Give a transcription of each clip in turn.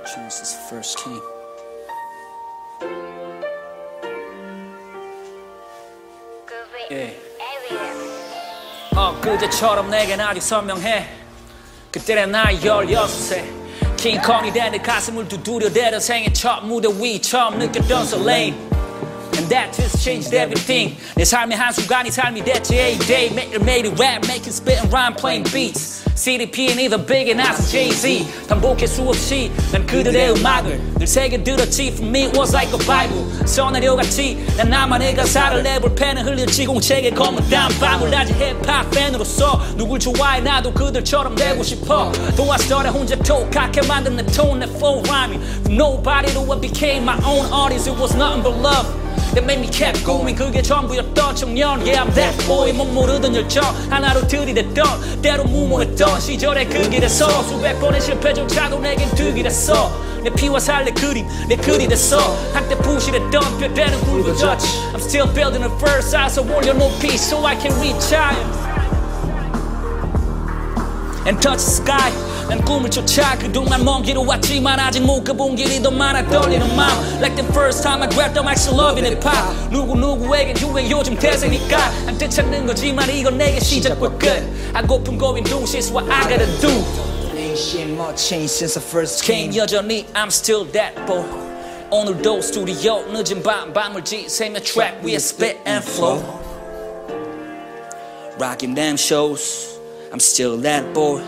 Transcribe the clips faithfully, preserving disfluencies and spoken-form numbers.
Genesis first came. Yeah. 엊그제처럼 내겐 아직 선명해. 그때 나이 열여섯 세 킹콩이 된 내 가슴을 두드려 대려 생애 첫 무대 위 처음 느꼈던 설레임. And that just changed everything. 내 삶의 한순간이 삶이 됐지. everyday 매일매일이 rap making spit and rhyme playing beats. 씨디피는 either biggie 나서 jayz. 반복해 수없이 난 그들의 음악을 늘 새겨들었지. For me it was like a bible. 써 내려갔지. 난 나만의 가사를 내볼 팬은 흘렸지. 공책에 검은 땀방울 아직 힙합 팬으로서 누굴 좋아해 나도 그들처럼 되고 싶어. 도화스토리 혼자 톡하게 만든 내 tone 내 flow rhyming. From nobody to what became my own artist. It was nothing but love that made me kept going. 그게 전부였던 청년. Yeah I'm that boy. 못 모르던 열정 하나로 들이댔던 때로 무모했던 시절의 그 길에서 수백 번의 실패조차도 내겐 득이 됐어. 내 피와 살내 그림 내 글이 됐어. 한때 부실했던 뼈대는 굵어졌지. I'm still building a first eye so 올려놓기 so I can reach higher and touch the sky. 난 꿈을 쫓아 그동안 먼 길을 왔지만 아직 못 가본 길이 더 많아 떨리는 마음. Like the first time I grabbed the mic so lovin hip hop. 누구누구애겐 유행 요즘 대새니까 한때 찾는 거지만 이건 내게 시작과 끝. 하고픈 goin 동시에 is what I gotta do. Ain't shit much changed since I first came. 여전히 I'm still that boy. 오늘도 스튜디오 늦은 밤 밤을 지새며 트랙 위에 spit and flow. Rocking them shows I'm still that boy.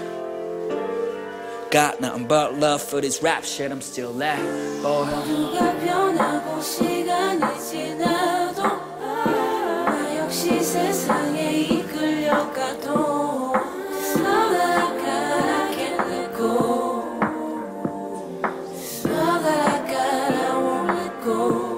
Got nothing but love for this rap shit. I'm still that boy. 모두가 변하고 시간이 지나도 나 역시 세상에 이끌려가도 All that I got I can't let go. All that I got I won't let go.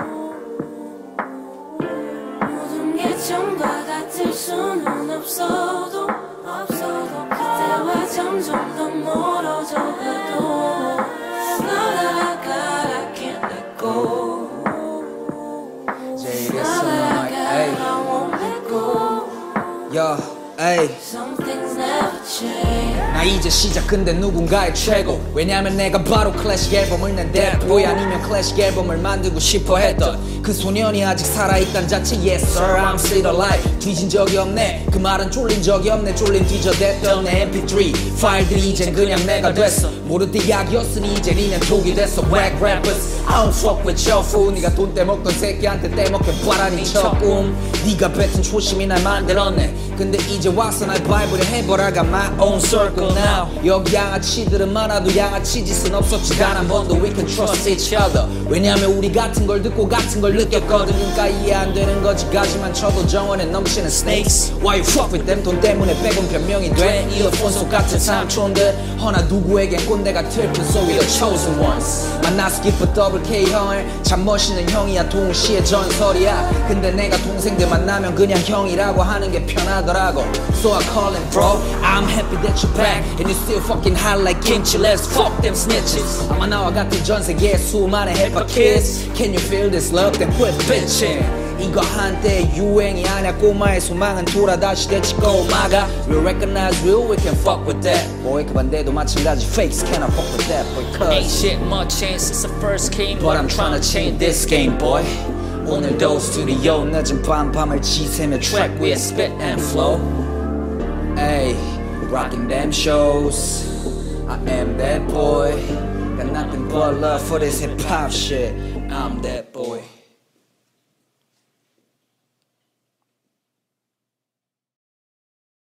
모든 게 전과 같을 수는 없어도 없어도 그때와 점점 더 멀어져 가도 All that I got I can't let go. jayz, All that I got I won't let go. Yo, ay. Some things never change. 나 이제 시작 근데 누군가의 최고. 왜냐면 내가 바로 클래식 앨범을 낸 that boy. 아니면 클래식 앨범을 만들고 싶어 했던 그 소년이 아직 살아있단 자체. Yes sir I'm still alive. 뒤진 적이 없네. 그 말은 쫄린 적이 없네. 쫄린 뒤져댔던 내 엠피쓰리 파일들이 이젠 그냥 내가 됐어. 모를 때 약이었으니 이젠 인연 독이 됐어. Whack rappers I don't fuck with your fool. 네가 돈 떼먹던 새끼한테 떼먹게 바라니 첫 꿈. 네가 뱉은 초심이 날 만들었네. 근데 이제 와서 날 바이브를 해보라. got my own circle now. 여기 양아치들은 많아도 양아치 짓은 없었지 단 한 번도. We can trust each other. 왜냐면 우리 같은 걸 듣고 같은 걸 느꼈거든. 그러니까 이해 안 되는 거지까지만 쳐도 정원에 넘치는 snakes. Why you fuck with them? 돈 때문에 빼곤 변명이 돼. 이어폰 속 같은 삼촌들. 허나 누구에겐 꼰대가 틀 뿐. So we the chosen ones. 만나서 기쁜 더블케이 형을 참 멋있는 형이야. 동시에 전설이야. 근데 내가 동생들 만나면 그냥 형이라고 하는 게 편하더라고. So I call him bro. I'm happy that you're back and you still fucking hot like kimchi. Let's fuck them snitches. 아마 나와 같은 전 세계의 수많은 힙합 kids. Can you feel this love? Then quit bitching. 이거 한때 유행이 아냐. 꼬마의 소망은 돌아 다시 되지 꼬마가. We recognize real, we can fuck with that. Boy 그 반대도 마찬가지. Fakes cannot fuck with that boy. Cause Ain't shit much changed since I first came. But I'm trying to change this game boy. 오늘도 스튜디오 늦은 밤 밤을 지새며 트랙 위에 spit and flow. Ay, rocking them shows. I am that boy. Got nothing but love for this hip hop shit. I'm that